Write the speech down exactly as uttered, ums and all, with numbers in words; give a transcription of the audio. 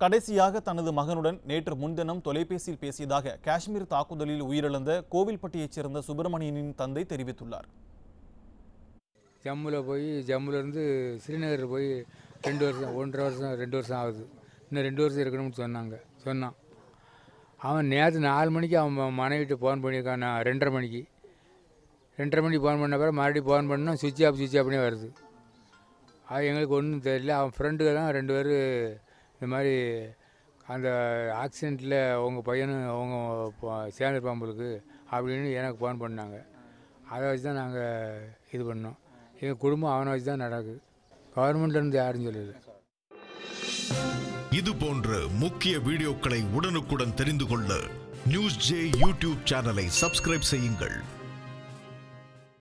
கடைசியாக தனது மகனுடன் நேற்று முன்தினம் தொலைபேசியில் பேசியதாக காஷ்மீர் தாக்குதலில் உயிரிழந்த கோவில்பட்டியைச் சேர்ந்த சுப்பிரமணியனின் தந்தை தெரிவித்துள்ளார். ஜம்முவில் போய் ஜம்முலேருந்து ஸ்ரீநகர் போய் ரெண்டு வருஷம் ஒன்றரை வருஷம் ரெண்டு வருஷம் ஆகுது. இன்னும் ரெண்டு வருஷம் இருக்கணும்னு சொன்னாங்க சொன்னான். அவன் நேற்று நாலு மணிக்கு அவன் மனைவிட்டு ஃபோன் பண்ணியிருக்கான். ரெண்டரை மணிக்கு ரெண்டரை மணிக்கு ஃபோன் பண்ண பிறகு மறுபடியும் ஃபோன் பண்ணால் சுவிட்ச் ஆஃப் சுவிட்ச் ஆஃப்னே வருது. அது எங்களுக்கு ஒன்றும் தெரியல. அவன் ஃப்ரெண்டுகள் தான் ரெண்டு பேர் இந்த மாதிரி அந்த ஆக்சிடெண்ட்டில் உங்கள் பையனும் அவங்க சேர்ந்துருப்பான் உங்களுக்கு அப்படின்னு எனக்கு ஃபோன் பண்ணாங்க. அதை வச்சு தான் நாங்கள் இது பண்ணோம். எங்கள் குடும்பம் அவனை வச்சு தான் நடக்குது. கவர்மெண்ட்லேருந்து யாரும் சொல்லலை. இது போன்ற முக்கிய வீடியோக்களை உடனுக்குடன் தெரிந்து கொள்ள நியூஸ் ஜே யூடியூப் சேனலை சப்ஸ்கிரைப் செய்யுங்கள்.